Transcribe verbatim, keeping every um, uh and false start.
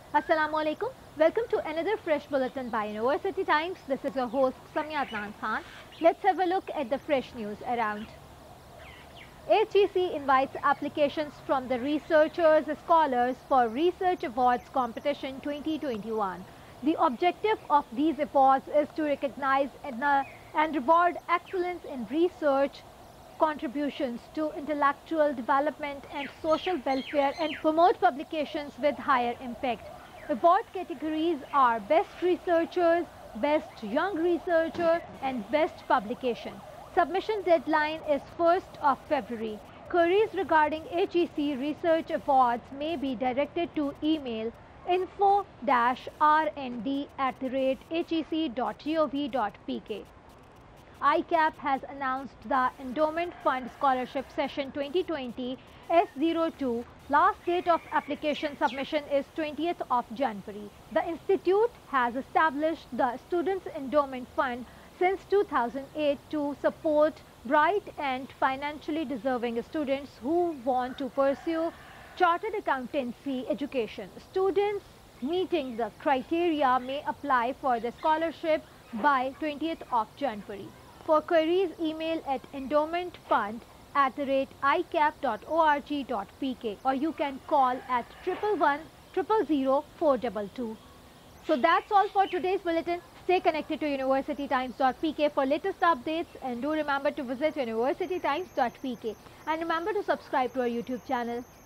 Assalamu alaikum. Welcome to another fresh bulletin by University Times. This is your host Samia Adnan Khan. Let's have a look at the fresh news around. H E C invites applications from the researchers scholars for Research Awards Competition twenty twenty-one. The objective of these awards is to recognize and, uh, and reward excellence in research, contributions to intellectual development and social welfare, and promote publications with higher impact. Award categories are Best Researchers, Best Young Researcher and Best Publication. Submission deadline is first of February. Queries regarding H E C Research Awards may be directed to email info dash r n d at the rate h e c dot gov dot p k. I CAP has announced the Endowment Fund Scholarship Session twenty twenty S zero two. Last date of application submission is twentieth of January. The institute has established the Students' Endowment Fund since two thousand eight to support bright and financially deserving students who want to pursue chartered accountancy education. Students meeting the criteria may apply for the scholarship by twentieth of January. For queries, email at endowmentfund at the rate i cap dot org dot p k or you can call at triple one triple zero four two two. So that's all for today's bulletin. Stay connected to university times dot p k for latest updates, and do remember to visit university times dot p k and remember to subscribe to our YouTube channel.